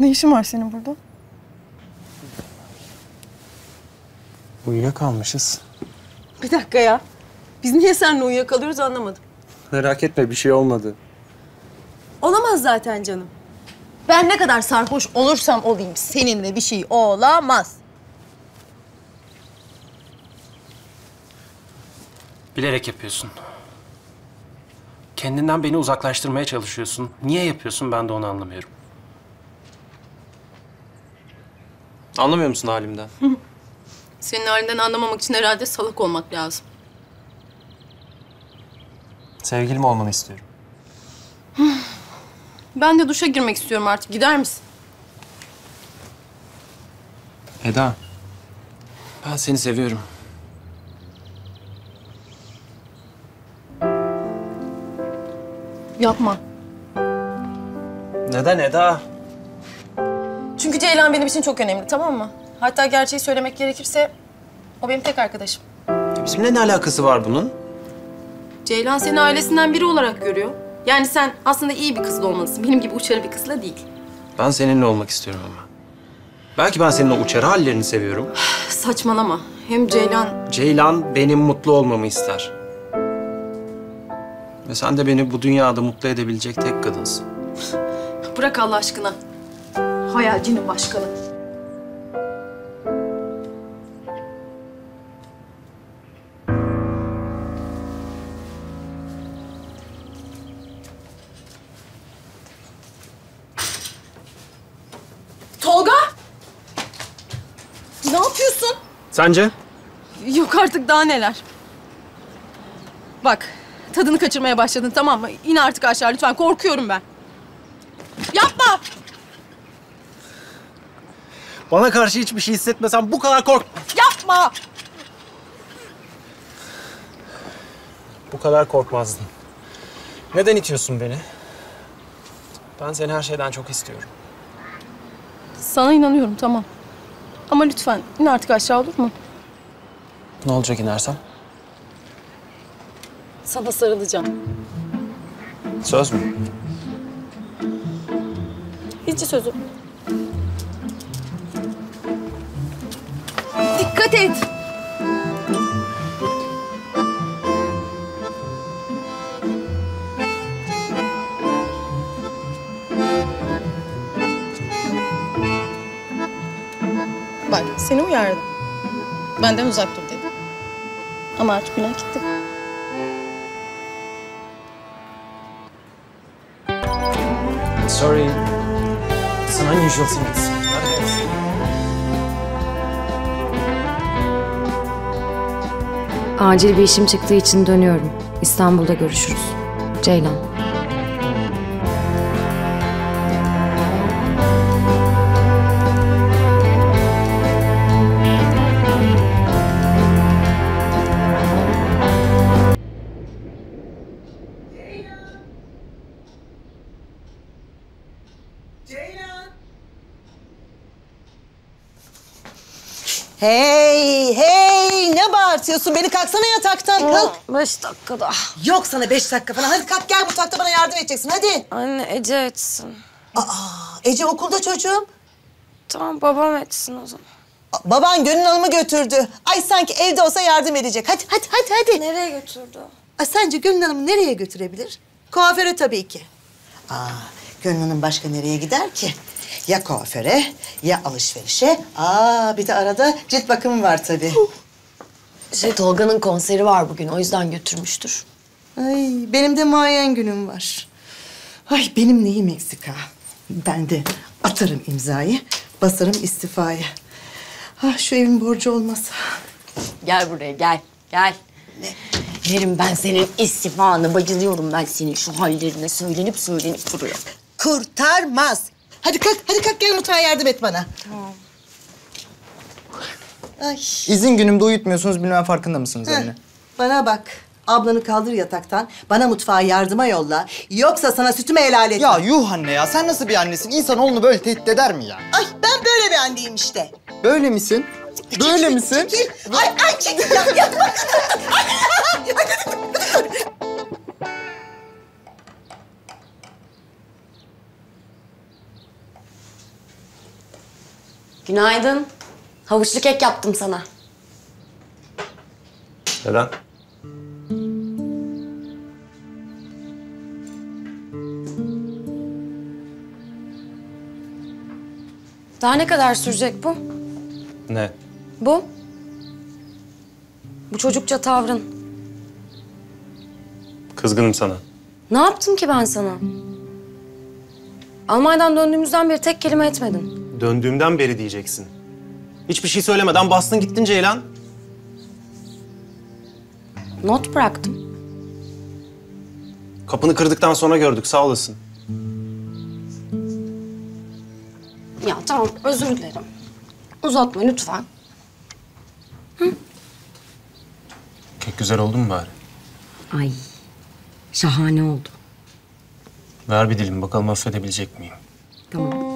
Ne işin var senin burada? Uyuyakalmışız. Bir dakika ya. Biz niye seninle uyuyakalıyoruz anlamadım. Merak etme, bir şey olmadı. Olamaz zaten canım. Ben ne kadar sarhoş olursam olayım seninle bir şey olamaz. Bilerek yapıyorsun. Kendinden beni uzaklaştırmaya çalışıyorsun. Niye yapıyorsun ben de onu anlamıyorum. Anlamıyor musun halimden? Senin halinden anlamamak için herhalde salak olmak lazım. Sevgilim olmanı istiyorum. Ben de duşa girmek istiyorum artık. Gider misin? Eda, ben seni seviyorum. Yapma. Neden Eda? Çünkü Ceylan benim için çok önemli, tamam mı? Hatta gerçeği söylemek gerekirse o benim tek arkadaşım. Bizimle ne alakası var bunun? Ceylan seni ailesinden biri olarak görüyor. Yani sen aslında iyi bir kız da olmalısın. Benim gibi uçarı bir kızla değil. Ben seninle olmak istiyorum ama. Belki ben senin o uçarı hallerini seviyorum. Saçmalama. Hem Ceylan... Ceylan benim mutlu olmamı ister. Ve sen de beni bu dünyada mutlu edebilecek tek kadınsın. Bırak Allah aşkına. Hayalcinin başkanı. Tolga! Ne yapıyorsun? Sence? Yok artık daha neler. Bak, tadını kaçırmaya başladın tamam mı? İn artık aşağı lütfen, korkuyorum ben. Yapma! Bana karşı hiçbir şey hissetmesen bu kadar kork... Yapma! Bu kadar korkmazdın. Neden itiyorsun beni? Ben seni her şeyden çok istiyorum. Sana inanıyorum tamam. Ama lütfen in artık aşağı olur mu? Ne olacak inersem? Sana sarılacağım. Söz mü? İzci sözü. Dikkat et. Bak seni uyardım. Benden uzak dur dedim. Ama artık günah gitti. Sorry. It's an unusual thing. Acil bir işim çıktığı için dönüyorum. İstanbul'da görüşürüz. Ceylan. Hey, hey! Ne bağırtıyorsun? Beni kalksana yataktan, kalk. 5 dakikada. Yok sana 5 dakika falan. Hadi kalk gel mutfakta bana yardım edeceksin, hadi. Anne Ece etsin. Aa, Ece okulda çocuğum. Tamam babam etsin o zaman. Baban Gönül Hanım'ı götürdü. Ay sanki evde olsa yardım edecek. Hadi. Nereye götürdü? Ay, sence Gönül Hanım'ı nereye götürebilir? Kuaföre tabii ki. Gönül Hanım başka nereye gider ki? Ya kuaföre, ya alışverişe. Bir de arada cilt bakımı var tabii. Tolga'nın konseri var bugün. O yüzden götürmüştür. Ay, benim de muayen günüm var. Ay, benim neyim eksik ha? Ben de atarım imzayı, basarım istifaya. Şu evin borcu olmasa. Gel buraya gel. Gel. Ne? Yerim ben senin istifanı. Bayılıyorum ben senin şu hallerine. Söylenip duruyor. Kurtarmaz. Hadi kalk gel mutfağa yardım et bana. Tamam. Ay. İzin günümde uyutmuyorsunuz, bilmem farkında mısınız anne? Bana bak. Ablanı kaldır yataktan, bana mutfağa yardıma yolla. Yoksa sana sütümü helal etmem. Ya yuh anne ya, sen nasıl bir annesin? İnsan oğlunu böyle tehdit eder mi ya? Ay, ben böyle bir anneyim işte. Böyle misin? Böyle misin? Çekil. Ay çekil. Ya bak. Günaydın. Havuçlu kek yaptım sana. Neden? Daha ne kadar sürecek bu? Ne? Bu? Bu çocukça tavrın. Kızgınım sana. Ne yaptım ki ben sana? Almanya'dan döndüğümüzden beri tek kelime etmedin. Döndüğümden beri diyeceksin. Hiçbir şey söylemeden bastın gittin Ceylan. Not bıraktım. Kapını kırdıktan sonra gördük, sağ olasın. Ya tamam, özür dilerim. Uzatma lütfen. Kek güzel oldu mu bari? Ay, şahane oldu. Ver bir dilim, bakalım affedebilecek miyim? Tamam.